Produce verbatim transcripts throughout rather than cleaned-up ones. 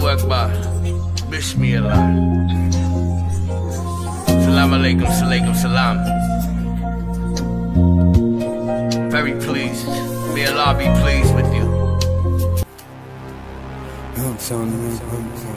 Akbar. Bismillah. Salam alaikum, salaikum salam. Very pleased. May Allah be pleased with you. I'm telling you, I'm telling you.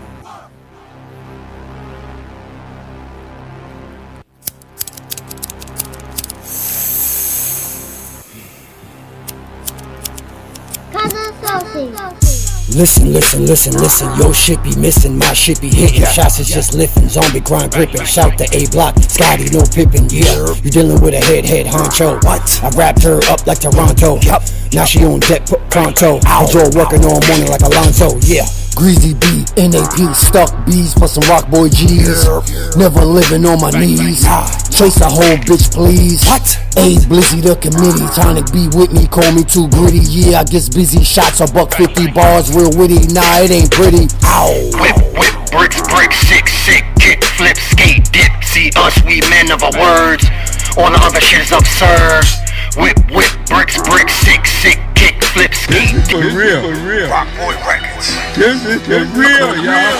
Listen, listen, listen, listen, your shit be missing, my shit be hitting. Shots is just lifting, zombie grind gripping. Shout to A Block, Scotty, no pippin', yeah. You dealing with a head, head honcho. What? I wrapped her up like Toronto. Yup. Now she on deck, pronto. I draw working all morning like Alonzo, yeah. Greasy B, N A P, stuck B's for some rock boy G's. Never living on my knees. Chase a whole bitch, please. What? A Blizzy the committee, Tonic B with me, call me too gritty. Yeah, I guess busy. Shots a buck fifty bars, real witty. Nah, it ain't pretty. Ow. Whip, whip, bricks, bricks, sick, sick, kick, flip, skate, dip. See us, we men of our words. All the other shit is absurd. Whip, whip, bricks, bricks, sick, sick, kick, flip, skate. This is for real, for real. Rock Boy Records. This is for real, y'all.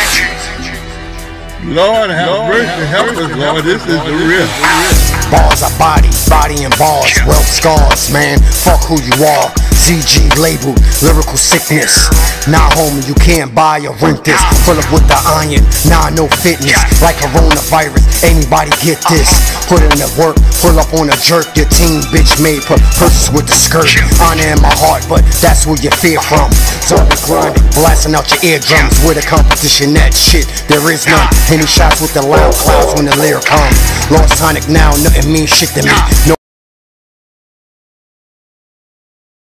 Lord have mercy, help us, Lord. This is for real. Bars are body, body and bars, wealth scars, man. Fuck who you are. Z G labeled, lyrical sickness. Nah, homie, you can't buy or rent this. Full up with the iron, nah, no fitness. Like coronavirus, anybody get this. Put in the work, pull up on a jerk. Your team bitch made per purchase with the skirt. Honor in my heart, but that's where you fear from. Zombie grinding, blasting out your eardrums. With a competition, that shit, there is none. Any shots with the loud clouds when the lyric comes. Lost Tonic now, nothing means shit to me. No